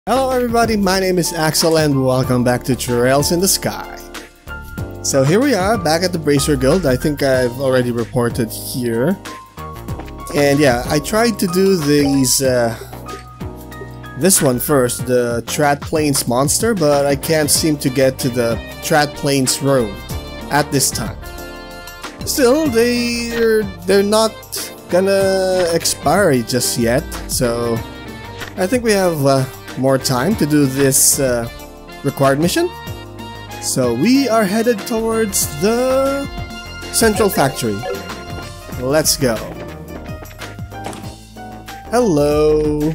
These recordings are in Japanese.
Hello everybody, my name is Axel and welcome back to Trails in the Sky. So here we are, back at the Bracer Guild. I think I've already reported here. And yeah, I tried to do these, this one first, the Trat Plains monster, but I can't seem to get to the Trat Plains road at this time. Still, they're not gonna expire just yet, so I think we have more time to do this required mission. So we are headed towards the Central Factory. Let's go. Hello.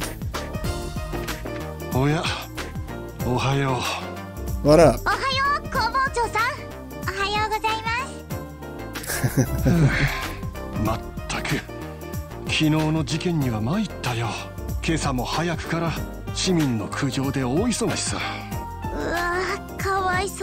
Oya. Ohayo. What up? Ohayo, Koubouchou-san. Ohayou gozaimasu. まったく昨日の事件には参ったよ。今朝も早くから市民の苦情で大忙しさ。 うわ、かわいそう。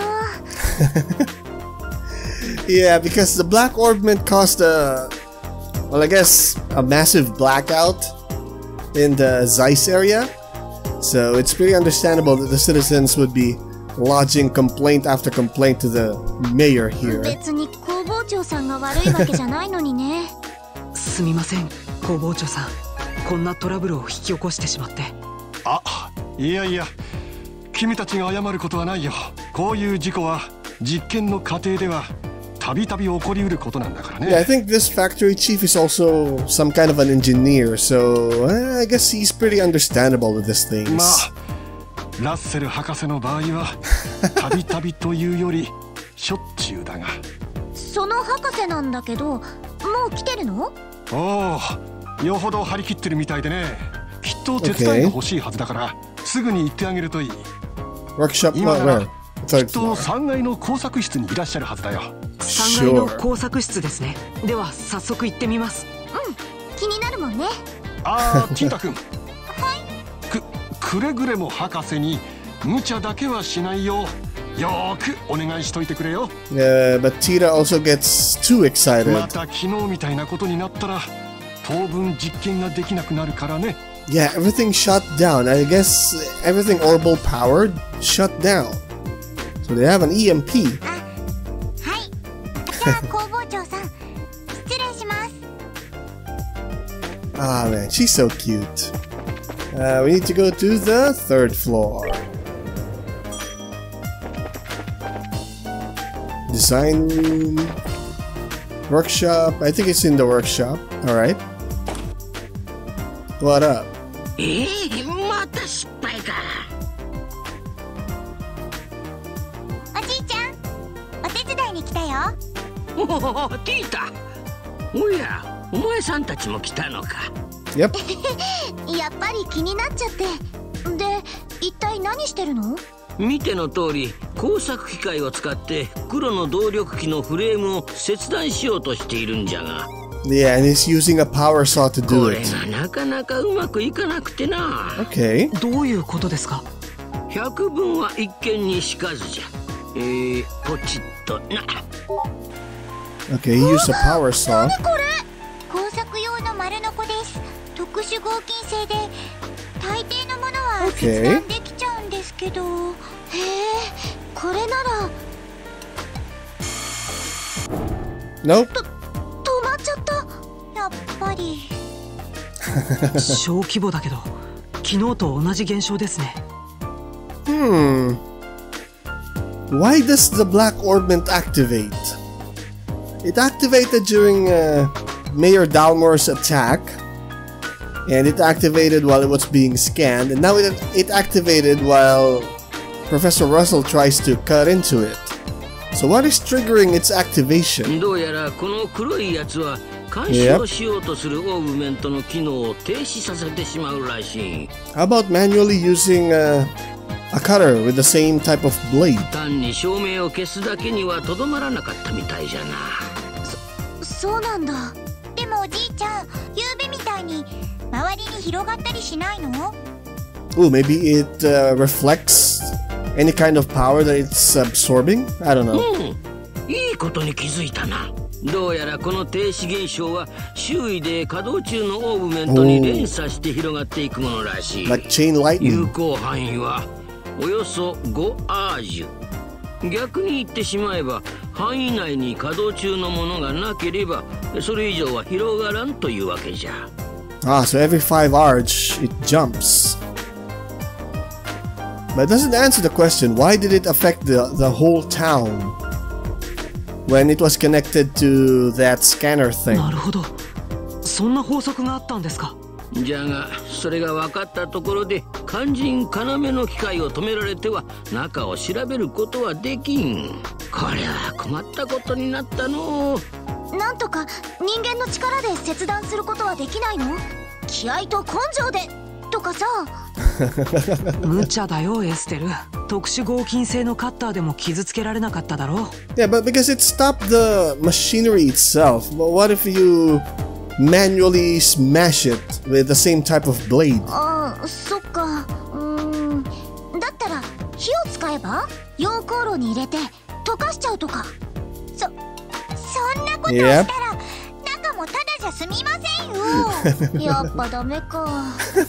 Yeah, because the Black Orbment caused well, I guess a massive blackout in the Zeiss area. So it's pretty understandable that the citizens would be lodging complaint after complaint to the mayor here. 別にKoubouchou-さんが悪いわけじゃないのにね。 すみません、Koubouchou-さん。こんなトラブルを引き起こしてしまって。 あ、いやいや、君たちが謝ることはないよ。こういう事故は実験の過程ではたびたび起こりうることなんだからね。 Yeah, I think this factory chief is also some kind of an engineer, so I guess he's pretty understandable with these things. まあ、ラッセル博士の場合はたびたびというよりしょっちゅうだが。 その博士なんだけど、もう来てるの？ おお、よほど張り切ってるみたいでね。きっと手伝いが欲しいはずだから、すぐに行ってあげるといい。 Workshop 今ならきっ Third と floor. 3階の工作室にいらっしゃるはずだよ。 3階の工作室ですね。では早速行ってみます。 うん、気になるもんね。 ああ、ティンタ君。 はい。 くれぐれも博士に無茶だけはしないようよーくお願いしといてくれよ。 But Tita also gets too ま excited. た昨日みたいなことになったら当分実験ができなくなるからね。 Yeah, everything shut down. I guess everything orbital powered shut down. So they have an EMP. あ、はい。じゃあKoubouchou-さん、失礼します。 Ah man, she's so cute. We need to go to the third floor. Design room. Workshop. I think it's in the workshop. Alright. What up? また失敗か。 おじいちゃん、お手伝いに来たよ。 おお、ティータ。おや、お前さんたちも来たのか。 Yep. やっぱり気になっちゃって。で、一体何してるの？ 見ての通り、工作機械を使って黒の動力機のフレームを切断しようとしているんじゃが。 Yeah, and he's using a power saw to こ do れ it. がなかなかうまくいかなくてな。 Okay. どういうことですか？ 百聞は一見にしかずじゃ。ポチッとな。 Okay, he used a power saw. これ工作用の丸ノコです。特殊合金製で大抵のものは切断できちゃうんですけど、へえ、これなら Nope. 止まっちゃった。やっぱり小規模だけど昨日と同じ現象ですね。 Why does the Black Orbment activate? It activated during Mayor Dalmore's attack, and it activated while it was being scanned, and now it activated while Professor Russell tries to cut into it. So what is triggering its activation? どうやらこの黒いやつは監視をしようとするオーグメントの機能を停止させてしまうらしい。 How about manually using a cutter with the same type of blade? 単に照明を消すだけにはとどまらなかったみたいじゃな。 そうなんだ。でもおじいちゃん、夕べみたいに周りに広がったりしないの？ Ooh, maybe it reflects any kind of power that it's absorbing? I don't know. いいことに気づいたな。 どうやらこの停止現象は周囲で稼働中のオーブメントに連鎖して広がっていくものらしい。 Like chain lightning. 有効範囲はおよそ5アージュ。逆に言ってしまえば範囲内に稼働中のものがなければそれ以上は広がらんというわけじゃ。 So every 5 arch it jumps. But it doesn't answer the question, why did it affect the whole town when it was connected to that scanner thing? なるほど。そんな法則があったんですか。 じゃがそれが分かったところで肝心要の機械を止められては中を調べることはできん。これは困ったことになったの。 なんとか人間の力で切断することはできないの？気合と根性でとかさ。 無茶だよエステル。特殊合金製のカッターでも傷つけられなかっただろう。 Yeah, but because it stopped the machinery itself. But what if you manually smash it with the same type of blade? ああ、そっか。だったら火を使えば溶鉱炉に入れて溶かしちゃうとか。そんなことをしたら中もただじゃ済みませんよ。やっぱダメか。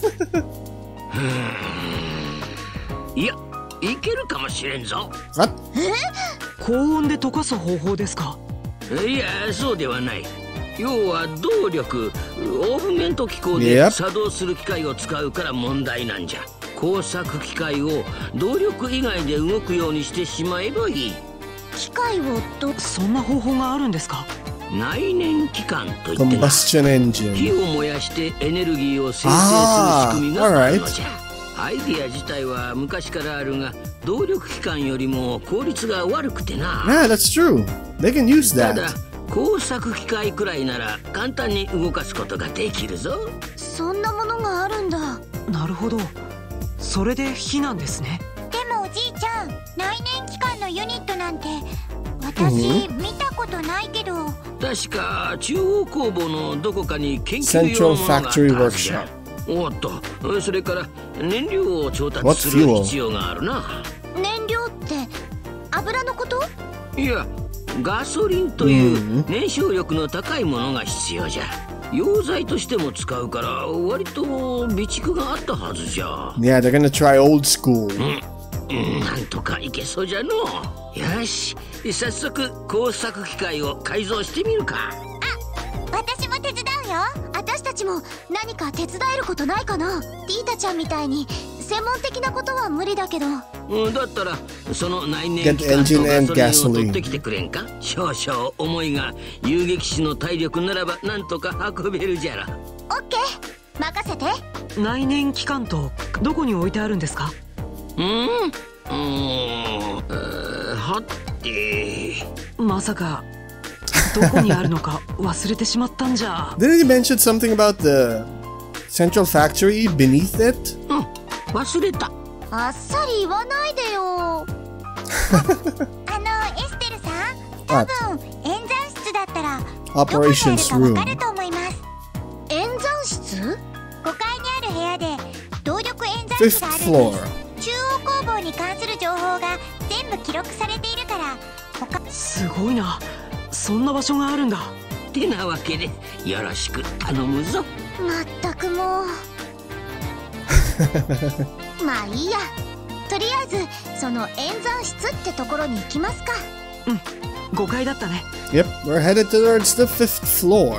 いや、いけるかもしれんぞ。 高温で溶かす方法ですか。 いや、そうではない。要は動力、オーブメント機構で作動する機械を使うから問題なんじゃ。工作機械を動力以外で動くようにしてしまえばいい。 機械をそんな方法があるんですか。 内燃機関といってな、 Combustion engine. 火を燃やしてエネルギーを生成する仕組みがあるのじゃ。アイディア自体は昔からあるが動力機関よりも効率が悪くてな。 Yeah, that's true. They can use ただ that. 工作機械くらいなら簡単に動かすことができるぞ。 そんなものがあるんだ。 なるほど。それで火なんですね。 でもおじいちゃん、内燃機関のユニットなんて私見たことないけど。 確か中央工房のどこかに研究用のものがあったはずじゃ。おっと、それから燃料を調達する必要があるな。 燃料って油のこと？ いや、ガソリンという燃焼力の高いものが必要じゃ。溶剤としても使うから割と備蓄があったはずじゃ。 Yeah, they're gonna try old school. なんとかいけそうじゃの。よし、早速工作機械を改造してみるか。 私も手伝うよ。私たちも何か手伝えることないかな。ティータちゃんみたいに専門的なことは無理だけど。 だったらその内燃機関とガソリンを取ってきてくれんか。少々重いが遊撃士の体力ならばなんとか運べるじゃろ。 オッケー、任せて。 内燃機関とどこに置いてあるんですか。 はってまさかどこにあるのか忘れてしまったんじゃ。 Didn't you mention something about the central factory beneath it? 忘れた。 あっさり言わないでよ。エステルさん、多分演算室だったらどこにあるか分かると思います。演算室？5階にある部屋で動力演算室があるんです。中央工房に関する情報が全部記録されているからすごいな。そんな場所があるんだ。 てなわけでよろしく頼むぞ。 まったくもうまあいいや。とりあえずその演算室ってところに行きますか。 5階だったね。 Yep, we're headed towards the 5th floor.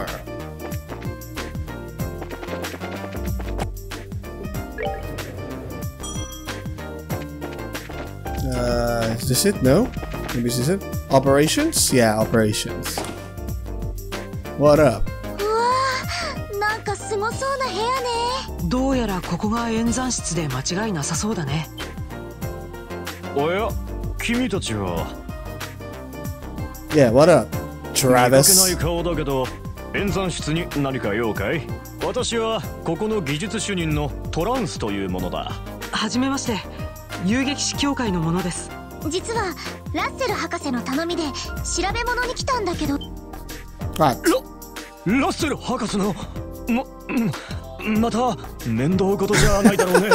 Is this it? No? Maybe this is it? Operations? Yeah, operations. What up? うわー、なんかすごそうな部屋ね。 どうやらここが演算室で間違いなさそうだね。 おや、君たちは。 Yeah, what up, Travis? 見かけない顔だけど、演算室に何か用かい？私はここの技術主任のトランスというものだ。 はじめまして、遊撃士協会の者です。 実はラッセル博士の頼みで調べ物に来たんだけど。 ラッセル博士のまた面倒事じゃないだろうね。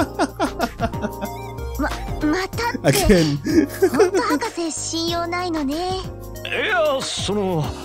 またって本当博士信用ないのね。 いや、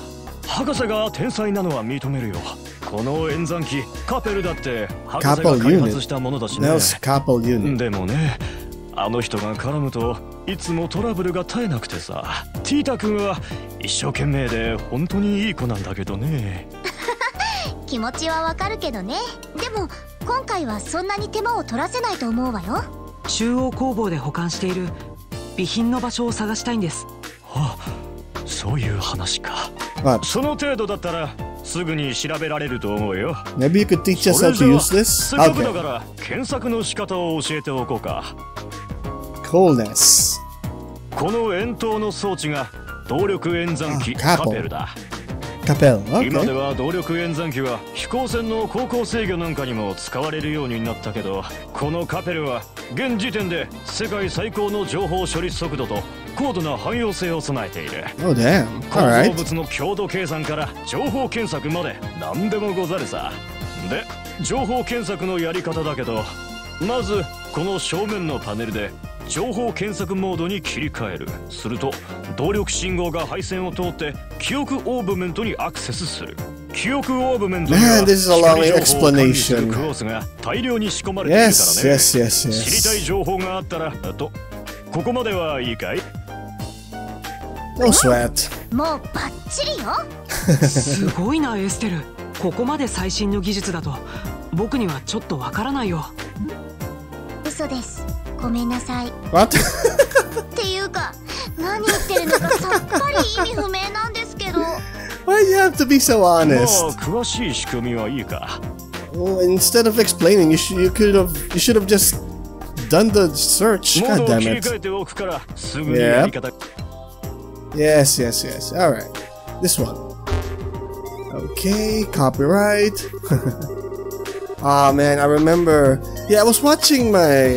博士が天才なのは認めるよ。この演算機カペルだって博士が開発したものだしね。でもね、あの人が絡むといつもトラブルが絶えなくてさ。ティータ君は一生懸命で本当にいい子なんだけどね。 気持ちはわかるけどね。でも今回はそんなに手間を取らせないと思うわよ。 中央工房で保管している備品の場所を探したいんです。 あ、そういう話か。その程度だったらすぐに調べられると思うよ。 Maybe you could teach us how to use this? せっかくだから検索の仕方を教えておこうか。 Coolness。 この円筒の装置が動力演算機カペルだ。今では動力演算機は飛行船の航行制御なんかにも使われるようになったけど、このカペルは現時点で世界最高の情報処理速度と高度な汎用性を備えている。 構造物の強度計算から情報検索まで何でもござるさ。で、情報検索のやり方だけど、まずこの正面のパネルで情報検索モードに切り替える。すると動力信号が配線を通って記憶オーブメントにアクセスする。記憶オーブメントには光情報を管理するクォースが大量に仕込まれているからね。知りたい情報があったらと。ここまではいいかい？ No sweat。 もうバッチリよ。 すごいなエステル。ここまで最新の技術だと僕にはちょっとわからないよ。 嘘です。ごめんなさい。 What？ っていうか、何言ってるのかさっぱり意味不明なんですけど。 Why do you have to be so honest? もう詳しい仕組みはいいか。 Instead of explaining, you should have just done the search. God damn it. Yep. Yes. All right. This one. Okay, copyright. Ah, man, I remember. Yeah, I was watching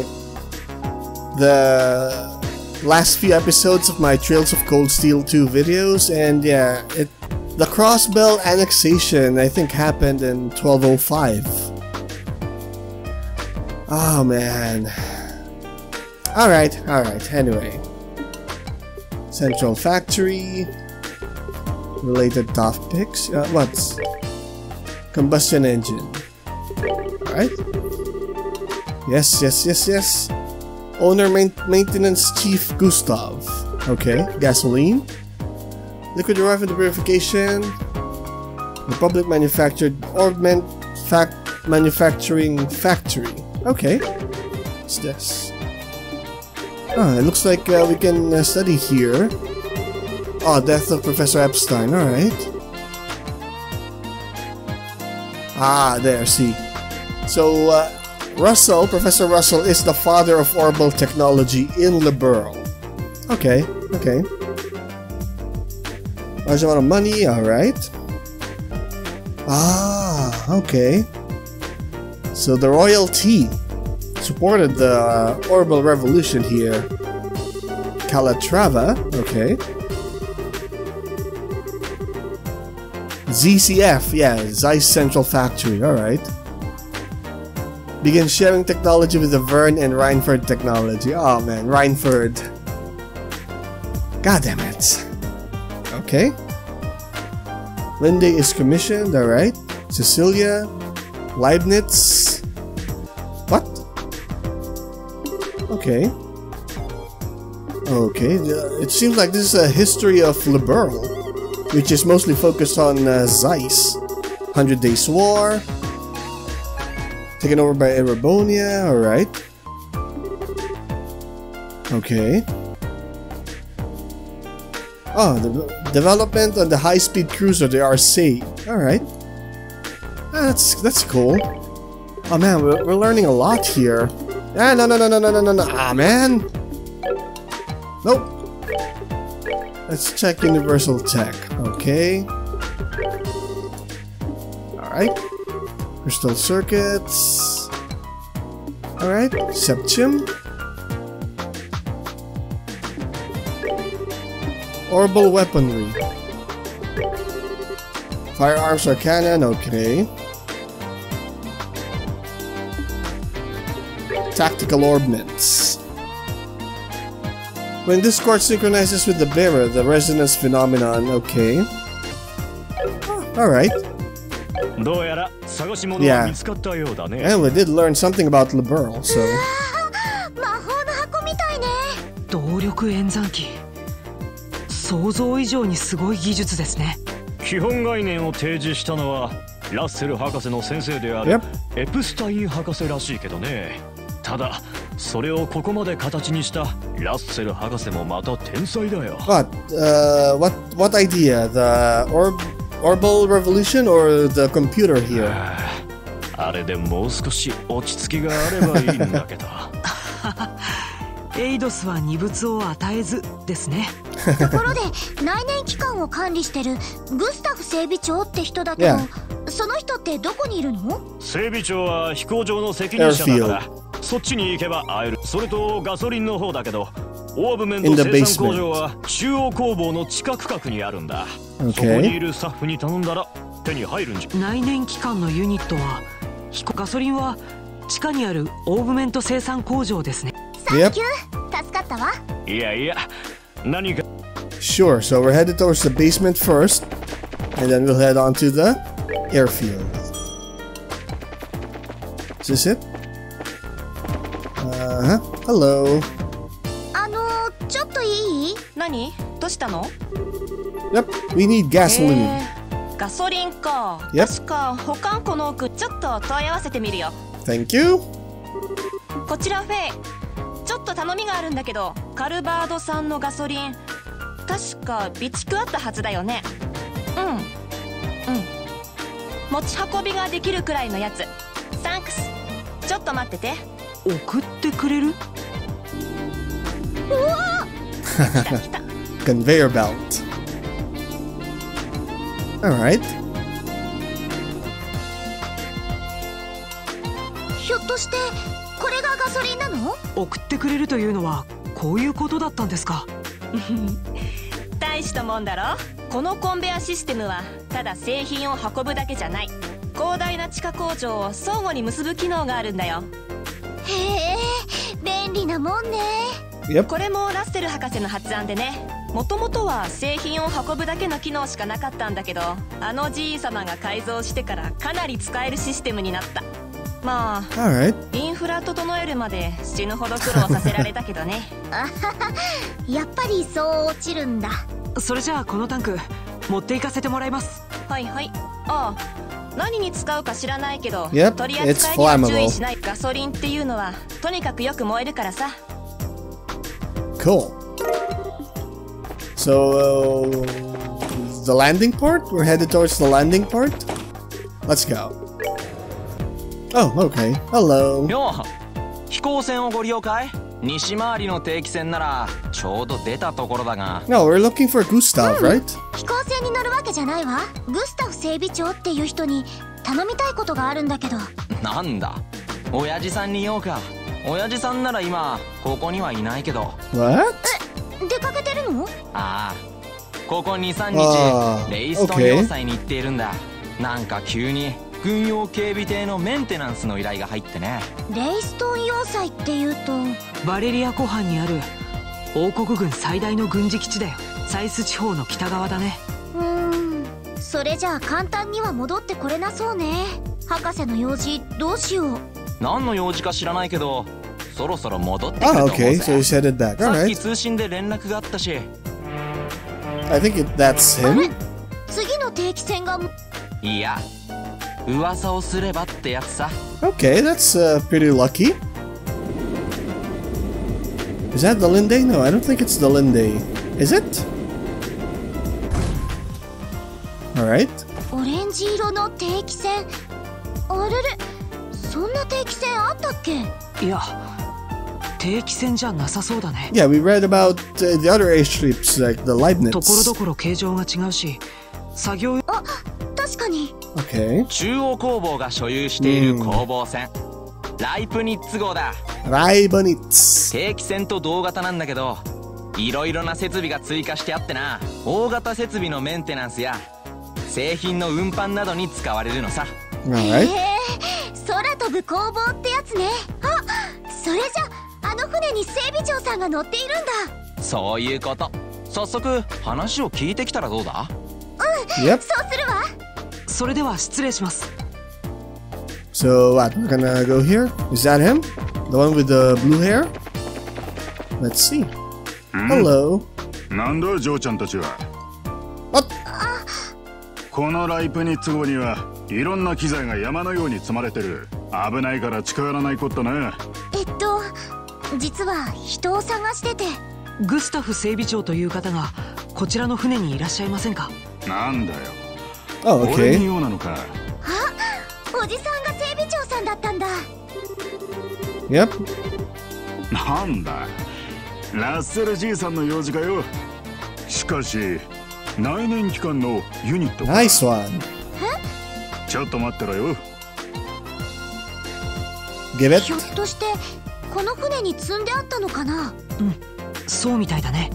the last few episodes of my Trails of Cold Steel 2 videos, and yeah, the Crossbell annexation I think happened in 1205. Oh man. Alright, anyway. Central Factory. Related top picks. What's combustion engine? Alright. Yes. Owner Maintenance Chief Gustav. Okay. Gasoline. Liquid derived into purification. Republic manufactured Augment Manufacturing Factory. Okay. What's this? Ah, it looks like we can study here. Oh, death of Professor Epstein. Alright. Ah, there, see. So, Professor Russell is the father of orbital technology in Liberl. Okay. Large amount of money, alright. Ah, okay. So the royalty supported the orbital revolution here. Calatrava, okay. ZCF, yeah, Zeiss Central Factory, alright. Begin sharing technology with the Vern and Reinford technology. Oh man, Reinford. God damn it. Okay. Linde is commissioned, alright. Cecilia. Leibniz. What? Okay. It seems like this is a history of Liberl, which is mostly focused on Zeiss. 100 Days War. Taken over by Erebonia, alright. Okay. Oh, the development on the high-speed cruiser, the RC. Alright. That's cool. Oh man, we're learning a lot here. Ah, no. Ah, man. Nope. Let's check Universal Tech. Okay. Alright. Crystal circuits. Alright. Septium. Orbital weaponry. Firearms or cannon. Okay. Tactical ordnance. When this cord synchronizes with the bearer, the resonance phenomenon. Okay. Alright. どうやら探し物は見つかったようだね。 And we did learn something about Liberl, so. 魔法の箱みたいね。 動力演算機。想像以上にすごい技術ですね。 基本概念を提示したのはラッセル博士の先生であるエプスタイン博士らしいけどね。ただそれをここまで形にしたラッセル博士もまた天才だよ。 What idea? The Orbal Revolution or the computer here? あれでもう少し落ち着きがあればいいんだけど。 エイドスは二物を与えずですね。 ところで内燃機関を管理してるグスタフ整備長って人だけど、その人ってどこにいるの？ 整備長は飛行場の責任者だからそっちに行けば会える。それとガソリンの方だけどオーブメント生産工場は中央工房の地下区画にあるんだ。そこにいるスタッフに頼んだら手に入るんじゃ。 内燃機関のユニットはガソリンは地下にあるオーブメント生産工場ですね。 サンキュー、助かったわ。 いやいや、何か。 Sure, so we're headed towards the basement first, and then we'll head on to the airfield. Is this it? Hello. ちょっといい？ 何？どうしたの？ Yep, we need gasoline. ガソリンか。 Yep. 確か保管庫の奥ちょっと問い合わせてみるよ。 Thank you. こちらフェイ。ちょっと頼みがあるんだけど、カルバード産のガソリン確か備蓄あったはずだよね。持ち運びができるくらいのやつ。サンクス。ちょっと待ってて。 送ってくれる？ うわー！来た来た。 Conveyor belt. Alright. ひょっとしてこれがガソリンなの？ 送ってくれるというのはこういうことだったんですか？ 大したもんだろ。このコンベアシステムはただ製品を運ぶだけじゃない。広大な地下工場を相互に結ぶ機能があるんだよ。 へえ、便利なもんね。 これもラッセル博士の発案でね。もともとは製品を運ぶだけの機能しかなかったんだけど、あのじい様が改造してからかなり使えるシステムになった。まあ、インフラ整えるまで死ぬほど苦労させられたけどね。 やっぱりそう落ちるんだ。 それじゃあこのタンク持って行かせてもらいます。 はいはい。ああ、何に使うか知らないけど、 Yep, 取り扱いには注意しない。ガソリンっていうのはとにかくよく燃えるからさ。 Cool. So, the landing part? We're headed towards the landing part? Let's go. Oh, okay. Hello. よう、飛行船をご利用かい？西回りの定期船ならちょうど出たところだが。 No, we're looking for Gustav, right? 飛行船に乗るわけじゃないわ。グスタフ整備長っていう人に頼みたいことがあるんだけど。 なんだ、親父さんに言おうか。親父さんなら今ここにはいないけど。 What? 出かけてるの？ ああ、ここ 2,3 日レイストン要塞に行っているんだ。なんか急に軍用警備艇のメンテナンスの依頼が入ってね。 レイストン要塞っていうとバレリア湖畔にある王国軍最大の軍事基地だよ。サイス地方の北側だね。 それじゃあ簡単には戻ってこれなそうね。博士の用事どうしよう。 何の用事か知らないけどそろそろ戻ってくると思うぜ。 Okay, so he's headed back. さっき通信で連絡があったし。 I think that's him. 次の定期船が。 いや、噂をすればってやつさ。 Okay, that's pretty lucky. Is that the Linde? No, I don't think it's the Linde. Is it? Alright. オレンジ色の定期船。あれれ、そんな定期船あったっけ？ いや、定期船じゃなさそうだね。 Yeah, we read about the other airships like the Leibniz. ところどころ形状が違うし、作業。 あ、確かに。 Okay. 中央工房が所有している工房船、ライプニッツ号だ。 ライプニッツ。 定期船と同型なんだけど、いろいろな設備が追加してあってな。大型設備のメンテナンスや製品の運搬などに使われるのさ。 Alright. 空飛ぶ工房ってやつね。あ、それじゃあの船に整備長さんが乗っているんだ。 そういうこと。早速話を聞いてきたらどうだ？ Yep. そうするわ。 それでは失礼します。 So what? We're gonna go here? Is that him? The one with the blue hair? Let's see. Hello. なんだジョーちゃんたちは。 あ、 このライプニッツ号にはいろんな機材が山のように積まれてる。危ないから近寄らないことね。 実は人を探してて。 グスタフ整備長という方がこちらの船にいらっしゃいませんか？ なんだよ。 Oh, okay. 俺にようなのか。 おじさんが整備長さんだったんだ。 Yep. なんだ。ラッセルじいさんの用事かよ。しかし内燃機関のユニットか。 Nice one. ちょっと待ってろよ。 Give it. ひょっとしてこの船に積んであったのかな？ うん、そうみたいだね。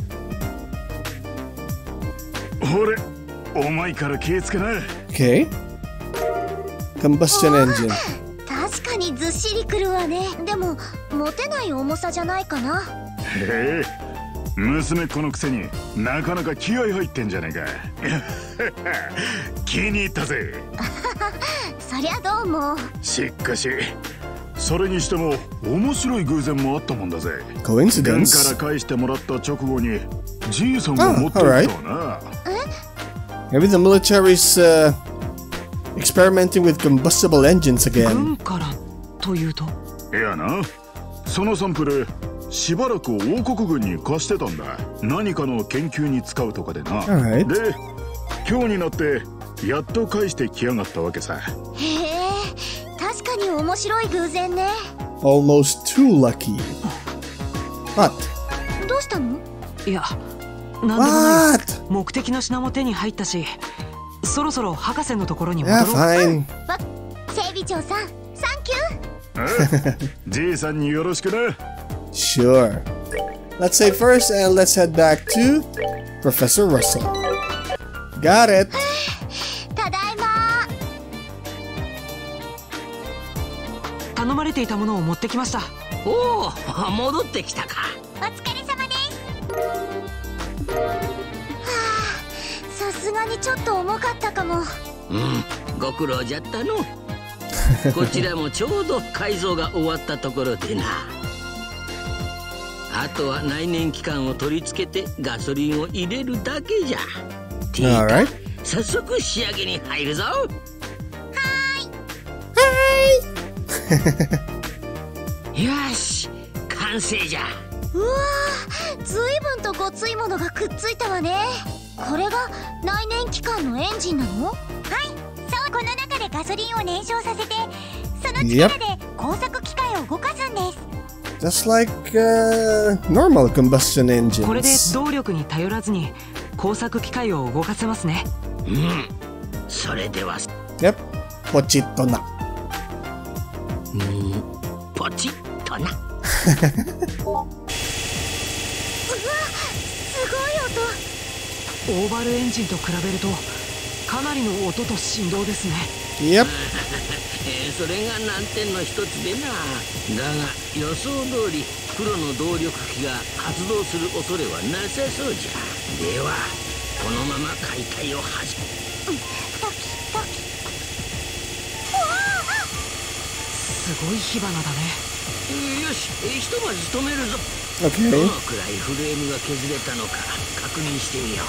俺、お前から気ぃつけな。 Okay. Combustion engine. 確かにずっしりくるわね。でも持てない重さじゃないかな。 へえ、娘っ子のくせになかなか気合入ってんじゃねえか。気に入ったぜ。 そりゃどうも。 しかしそれにしても面白い偶然もあったもんだぜ。 Coincidence? 軍から返してもらった直後にじいさんが持っていたとな。 Maybe the military's experimenting with combustible engines again. 軍からというと？ いやな、そのサンプルしばらく王国軍に貸してたんだ。何かの研究に使うとかでな。 Alright. で、今日になってやっと返してきやがったわけさ。 へえ、確かに面白い偶然ね。 Almost too lucky. What? どうしたの？ いや、なんでもないよ。目的の品も手に入ったし、そろそろ博士のところに戻ろう。 Yeah, fine. 整備長さん、サンキュー。 じいさんによろしくな。 Sure. Let's save first and let's head back to Professor Russell. Got it. ただいま。 頼まれていたものを持ってきました。 おお、戻ってきたか。 お疲れ様です。さすがにちょっと重かったかも。 うん、ご苦労じゃったの。こちらもちょうど改造が終わったところでな。あとは内燃機関を取り付けてガソリンを入れるだけじゃ。ティータ、早速仕上げに入るぞ。はーい。よし、完成じゃ。 うわー、ずいぶんとごついものがくっついたわね。これが内燃機関のエンジンなの？はい、そう、この中でガソリンを燃焼させて、その力で工作機械を動かすんです。 Just like normal combustion engines. これで動力に頼らずに工作機械を動かせますね。 うん、それでは。 Yep. ポチッとな。 ポチッとな。 うわ、すごい音。 オーバルエンジンと比べるとかなりの音と振動ですね。 Yep. それが難点の一つでな。だが予想通りプロの動力機が発動する恐れはなさそうじゃ。ではこのまま解体を始め。 すごい火花だね。 よし、ひとまず止めるぞ。 Okay. どのくらいフレームが削れたのか確認してみよ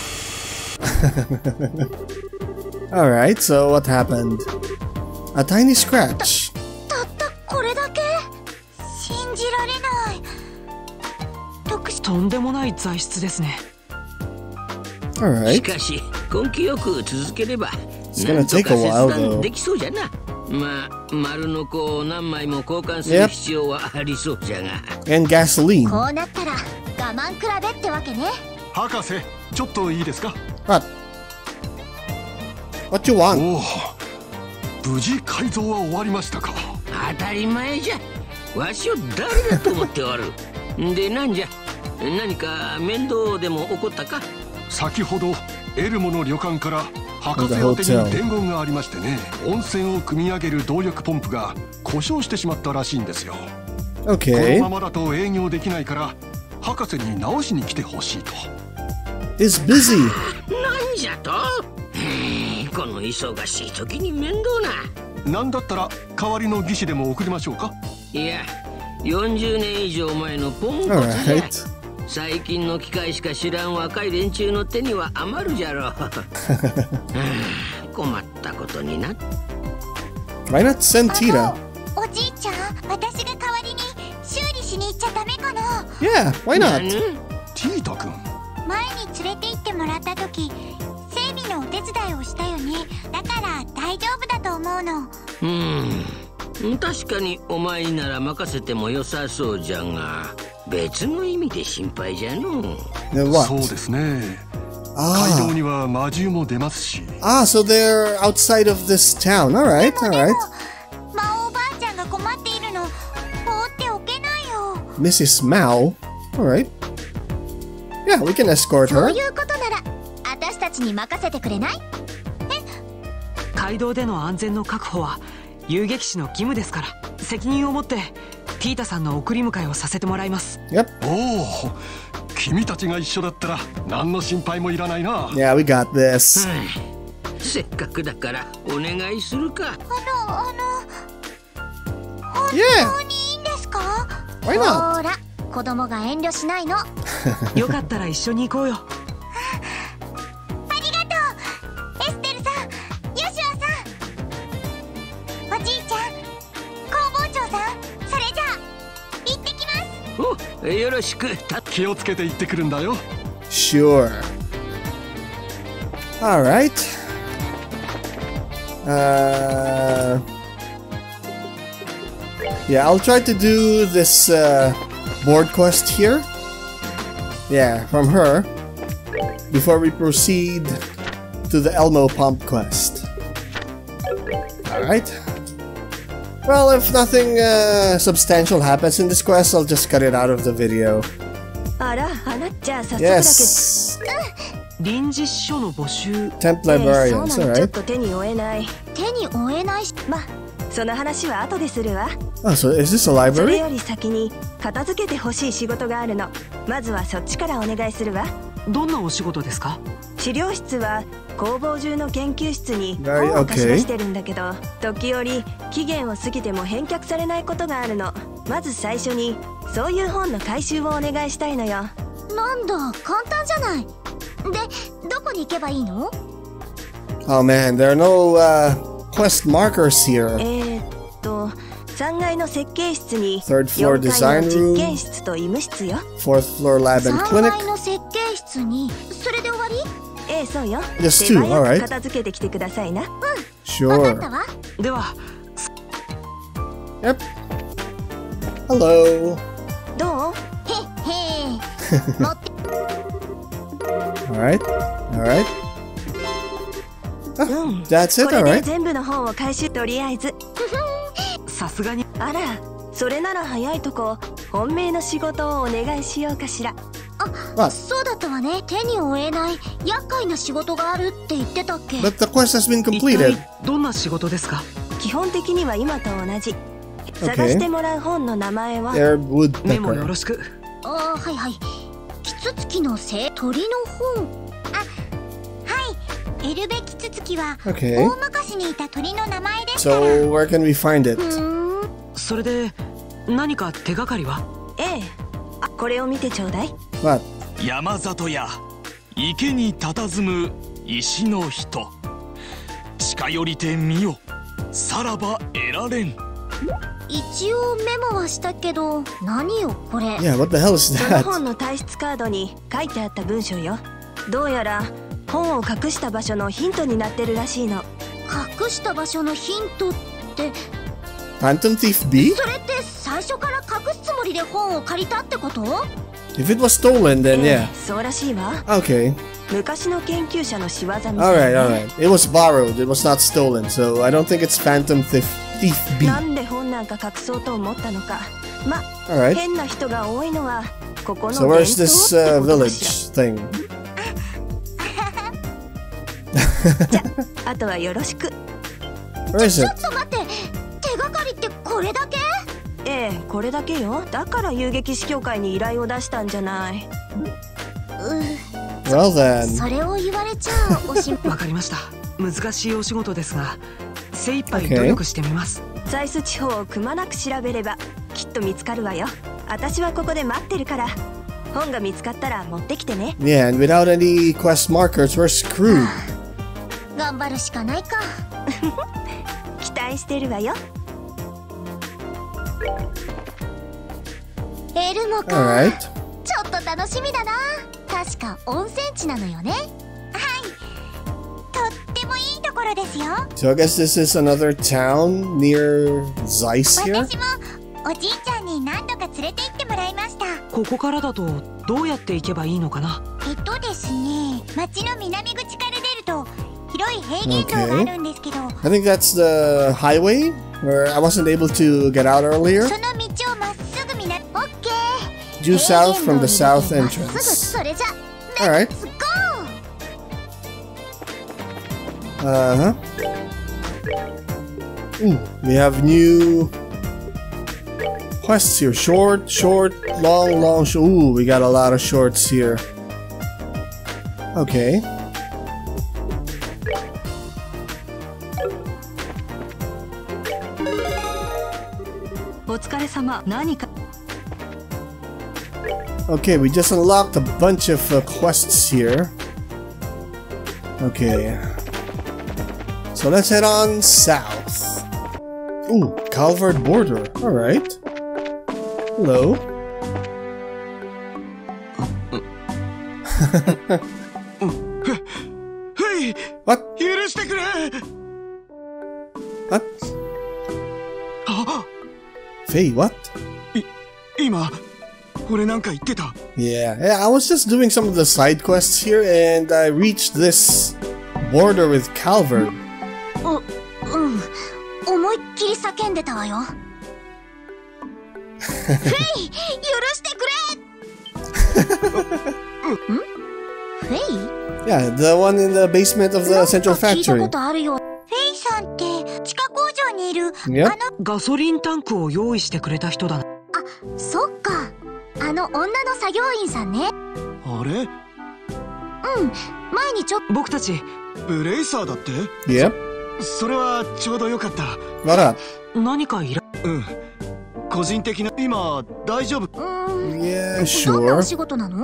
う。Alright, so what happened? A tiny scratch. たったこれだけ？信じられない。 とんでもない材質ですね。 Alright. しかし根気よく続ければ It's gonna なんと take か a 切 while 断 though. できそうじゃな。まあ丸のこを何枚も交換する必要はありそうじゃが。 And gasoline. こうなったら我慢比べってわけね。 博士、ちょっといいですか？ What you want? おお、無事改造は終わりましたか？ 当たり前じゃ。わしを誰だと思っておる。で、なんじゃ、何か面倒でも起こったか？ 先ほどエルモの旅館から博士宛てに伝言がありましてね、温泉を汲み上げる動力ポンプが故障してしまったらしいんですよ。 Okay. このままだと営業できないから博士に直しに来てほしいと。 Is busy. なんじゃと？ この忙しい時に面倒な。 なんだったら代わりの技師でも送りましょうか。 いや、40年以上前のポンコツじゃ。最近の機械しか知らん若い連中の手には余るじゃろう。困ったことにな。 Why not send Tita? おじいちゃん、私が代わりに修理しに行っちゃダメかな。 Yeah, why not? ティータ君。 前に連れて行ってもらった時、整備のお手伝いをしたよね。だから大丈夫だと思うの。 確かにお前になら任せても良さそうじゃが、別の意味で心配じゃの。 そうですね。街道には魔獣も出ますし。 So they're outside of this town. Alright, alright. 魔王ばあちゃんが困っているの、放っておけないよ。 Mrs. Mao? Alright. Yeah, we can escort her. そういうことなら、私たちに任せてくれない？ 街道での安全の確保は遊撃士の義務ですから、責任を持ってティータさんの送り迎えをさせてもらいます。 Yep. おお、君たちが一緒だったら何の心配もいらないな。 Yeah, we got this. せっかくだからお願いするか。 本当にいいんですか？ Why not? ほら、子供が遠慮しないの。 よかったら一緒に行こうよ。 ありがとう、エステルさん、ヨシュアさん、おじいちゃん、工房長さん、それじゃあ行ってきます。 お、よろしく。 気をつけて行ってくるんだよ。 Sure. Alright. Yeah, I'll try to do this board quest here. Yeah, from her. Before we proceed to the Elmo Pump quest. Alright. Well, if nothing substantial happens in this quest, I'll just cut it out of the video. Yes. 臨時秘書の募集。 Temp librarians, alright. 手に負えないし、ま、その話は後でするわ。 Oh, so is this a それ library? より先に片付けてほしい仕事があるの。まずはそっちからお願いするわ。 どんなお仕事ですか？ 資料室は工房中の研究室に本を貸し出してるんだけど、時折期限を過ぎても返却されないことがあるの。まず最初にそういう本の回収をお願いしたいのよ。 なんだ、簡単じゃない。で、どこに行けばいいの？ Oh man, there are no quest markers here. 3階の設計室に Third floor 4階 design の room. 実験室と医務室よ。 Fourth floor lab and 3 clinic. 階の設計室に、それで終わり？ そうよ。 Just 手 two, 早 alright. く片付けてきてくださいな。 わかっ Sure. たわ。 では、 Yep. Hello. どう？ へへ持って Alright. Alright. That's it, これで alright. 全部の本を回収。とりあえず。 さすがに。 あら、それなら早いとこ本命の仕事をお願いしようかしら。 What? そうだったわね。手に負えない厄介な仕事があるって言ってたっけ？ But the quest has been 一 completed. 体どんな仕事ですか？ 基本的には今と同じ。探してもらう本の名前は、 Air メモよ woodpecker. ろしく。 はいはい。キツツキの鳥の本。はい。エルベキツツキは、 Okay. 大昔にいた鳥の名前ですから。 So where can we find it? それで何か手がかりは？ これを見てちょうだい。 What? 山里や池に佇む石の人、近寄りてみよ、さらば得られん。 一応メモはしたけど、何よこれ。 Yeah, what the hell is その that? 本の退出カードに書いてあった文章よ。どうやら本を隠した場所のヒントになってるらしいの。 隠した場所のヒントって、 Phantom Thief B? それって最初から隠すつもりで本を借りたってこと？ If it was stolen, then yeah. そうらしいわ。 Okay. 昔の研究者の仕業みたい Alright, な。 alright. It was borrowed. It was not stolen. So I don't think it's Phantom Thief B. なんで本なんか隠そうと思ったのか。ま、 Alright. 変な人が多いのはここの So 伝統 where's って this ことかし village thing? ら。あとはよろしく。 Where is ちょ it? っと待って、手がかりってこれだけ？ これだけよ。だから遊撃士協会に依頼を出したんじゃない。 Well then. それを言われちゃおしまい。 わかりました。 難しいお仕事ですが、精一杯努力してみます。 ザイス地方をくまなく調べればきっと見つかるわよ。私はここで待ってるから、本が見つかったら持ってきてね。 Yeah, and without any quest markers, we're screwed. 頑張るしかないか。 期待してるわよ。 エルモか。ちょっと楽しみだな。確か温泉地なのよね。はい。とってもいいところですよ。 So I guess this is another town near Zeiss here? 私もおじいちゃんに何度か連れて行ってもらいました。 ここからだとどうやって行けばいいのかな。 ですね、町の南口から出ると広い平原道があるんですけど。 I think that's the highway where I wasn't able to get out earlier. その道をまっすぐ南。オッケー。 Due south from the south entrance. それじゃ。 All right. Let's go. Ooh, we have new quests here. Short, long, long. Ooh, we got a lot of shorts here. Okay. Okay, we just unlocked a bunch of quests here. Okay. So let's head on south. Ooh, Calvert border. Alright. Hello. What? What? Faye, what? Yeah, I was just doing some of the side quests here and I reached this border with Calvert. 思いっきり叫んでたわよ。フェイ、許してくれ。フェイ？ Yeah, the one in the basement of the central factory. 聞いたことあるよ。フェイさんって地下工場にいる、 ガソリンタンクを用意してくれた人だな。 あ、そっか。女の作業員さんね。 あれ？ うん、前に僕たちブレイサーだって？ Yep. それはちょうどよかった。 What up? 何か個人的な今大丈夫 ？Yeah, sure. どんなお仕事なの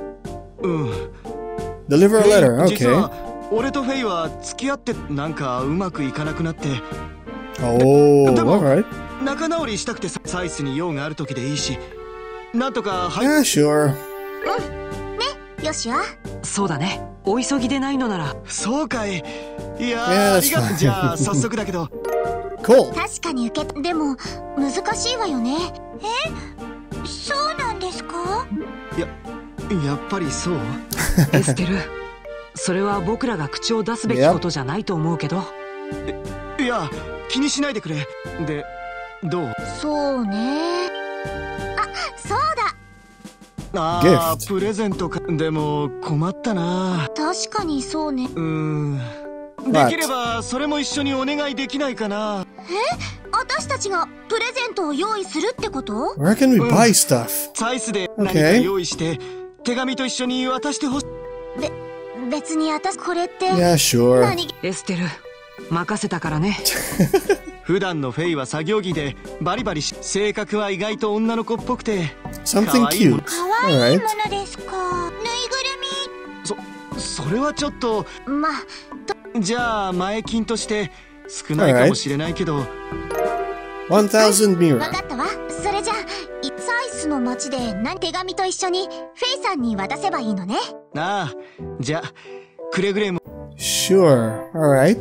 ？Deliver a letter, okay. 実は俺とフェイは付き合ってなんかうまくいかなくなって。 Oh, でも alright. 仲直りしたくてサイスに用がある時でいいし、なんとか Yeah, sure. ね、よしや。 そうだね。お急ぎでないのなら。 そうかい。いや Yeah, ありがとう。じゃあ早速だけど。 Cool. 確かにでも難しいわよね。そうなんですか？ やっぱりそう？ エステル、それは僕らが口を出すべきことじゃないと思うけど。 いや、気にしないでくれ。で、どう？ そうね。あ、そうだ。プレゼントか。でも困ったな。 確かにそうね。 できればそれも一緒にお願いできないかな。 私たちがプレゼントを用意するってこと？ Where can we buy stuff? サイスで何か用意して手紙と一緒に渡してほしい。 別に私これって。 Yeah, sure. エステル、任せたからね。 普段のフェイは作業着でバリバリし、性格は意外と女の子っぽくて。 Something cute. 可愛いものですか？ぬいぐるみ？それはちょっと。 まあ。 じゃあ前金として少ないかもしれないけど。 1000 mirror。 わかったわ。それじゃあサイスの街で手紙と一緒にフェイさんに渡せばいいのね。 ああ、じゃあくれぐれも。 Sure. Alright.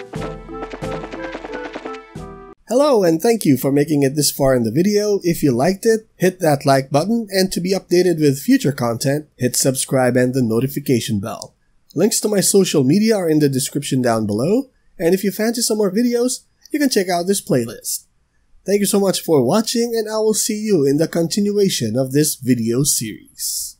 Hello and thank you for making it this far in the video. If you liked it, hit that like button, and to be updated with future content, hit subscribe and the notification bell. Links to my social media are in the description down below, and if you fancy some more videos, you can check out this playlist. Thank you so much for watching, and I will see you in the continuation of this video series.